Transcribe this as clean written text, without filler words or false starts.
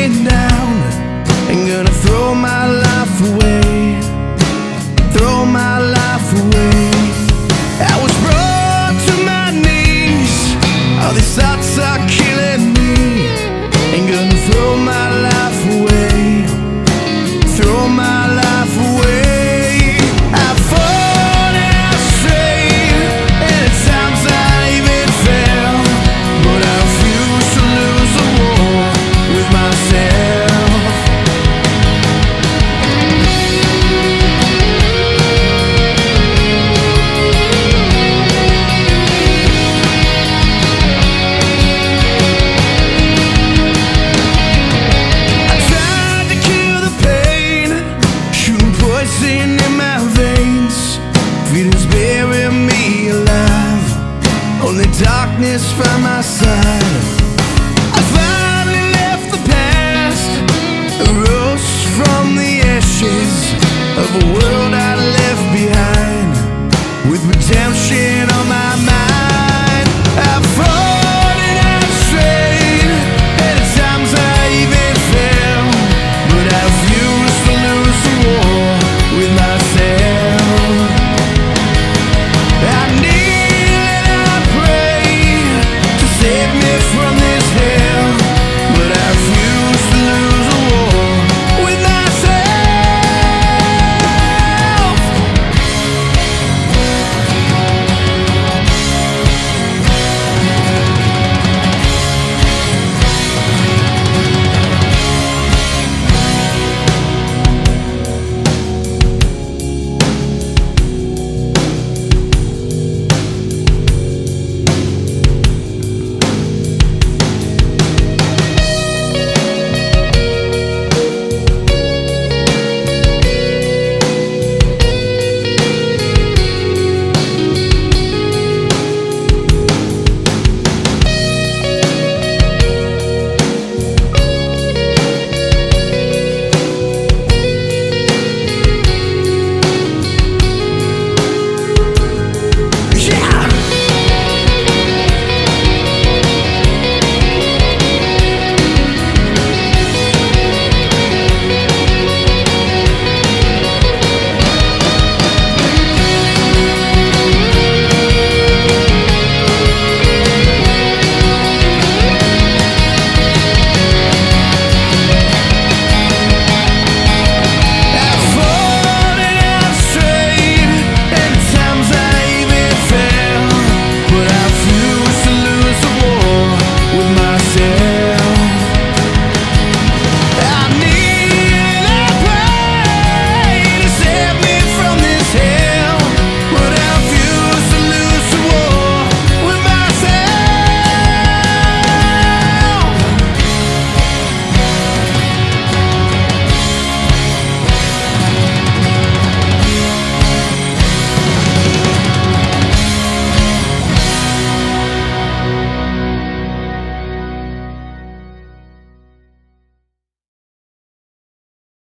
me down. Ain't gonna throw my life away, throw my life away. I was brought to my knees, all these thoughts are killing me. Ain't gonna throw my life away, throw my life away. I've fallen and I've strayed, and at times I even fell, but I refuse to lose the war with myself. In my veins, feelings bury me alive, only darkness by my side. I finally left the past, rose from the ashes of a world